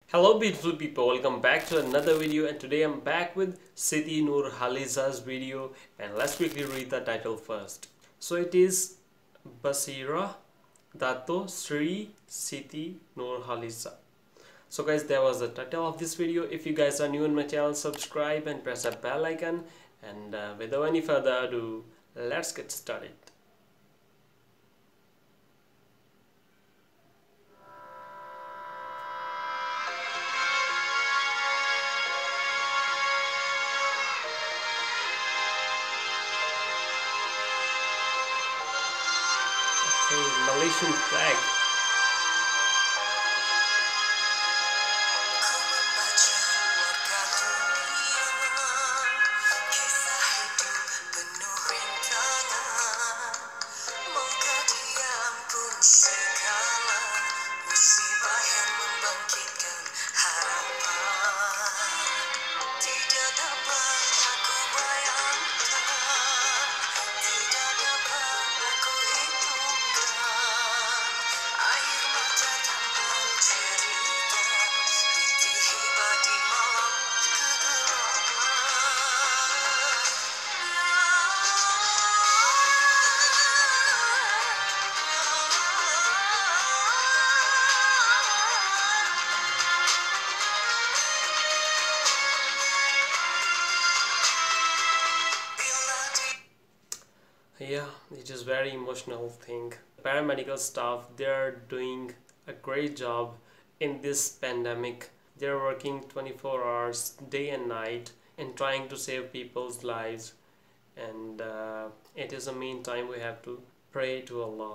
Hello beautiful people, welcome back to another video, and today I'm back with Siti Nurhaliza's video, and let's quickly read the title first. So it is Basira Dato Sri Siti Nurhaliza. So guys, that was the title of this video. If you guys are new on my channel, subscribe and press the bell icon, and without any further ado, let's get started. Malaysian flag. Yeah, it is very emotional thing. Paramedical staff, they are doing a great job in this pandemic. They are working 24 hours day and night and trying to save people's lives, and it is a meantime we have to pray to Allah.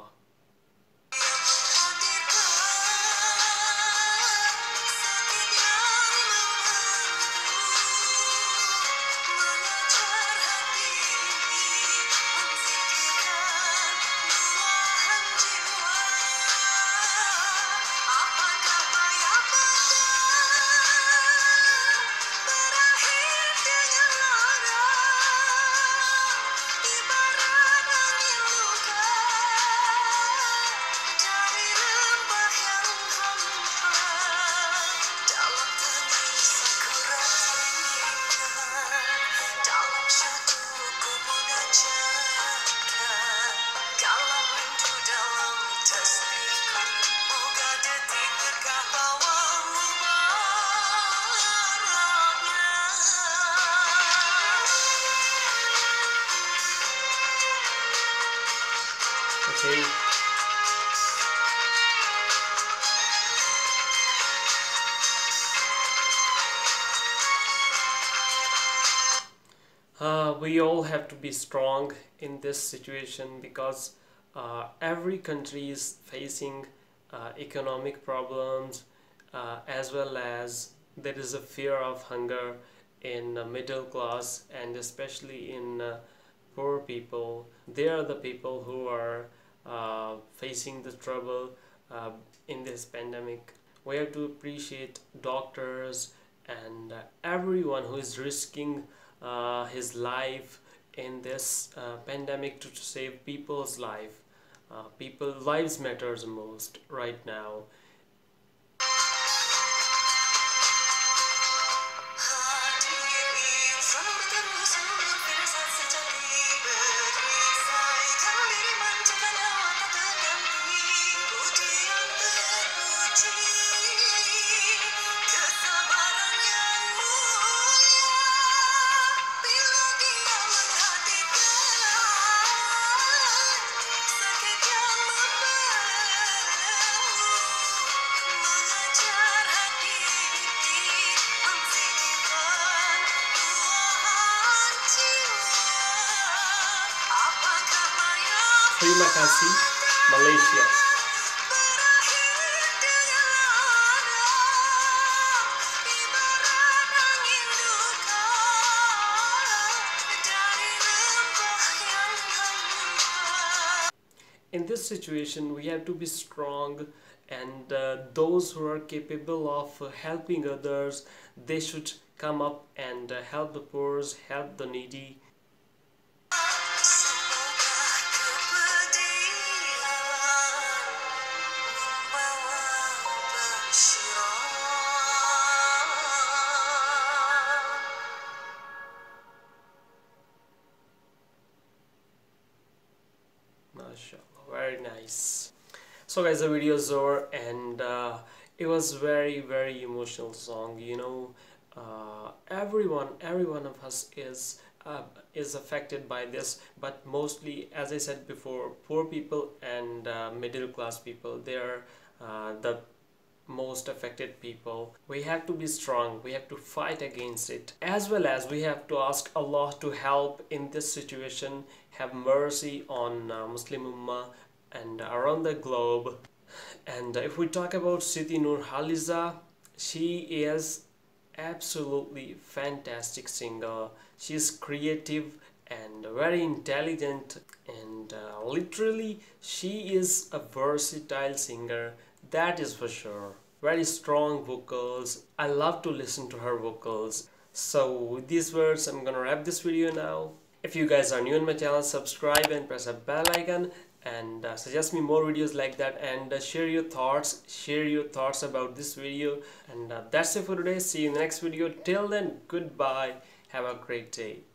Okay. We all have to be strong in this situation because every country is facing economic problems, as well as there is a fear of hunger in middle class, and especially in poor people. They are the people who are facing the trouble in this pandemic. We have to appreciate doctors and everyone who is risking his life in this pandemic to save people's life. People lives matters most right now. Terima kasih, Malaysia. In this situation, we have to be strong, and those who are capable of helping others, they should come up and help the poor, help the needy. MashaAllah, very nice. So guys, the video is over, and it was very emotional song, you know. Every one of us is affected by this, but mostly, as I said before, poor people and middle class people, they are the most affected people. We have to be strong, we have to fight against it, as well as we have to ask Allah to help in this situation, have mercy on Muslim Ummah and around the globe. And if we talk about Siti Nurhaliza, she is absolutely fantastic singer. She is creative and very intelligent, and literally she is a versatile singer, that is for sure. Very strong vocals. I love to listen to her vocals. So with these words, I'm gonna wrap this video now. If you guys are new on my channel, subscribe and press a bell icon, and suggest me more videos like that, and share your thoughts about this video. And that's it for today. See you in the next video. Till then, goodbye, have a great day.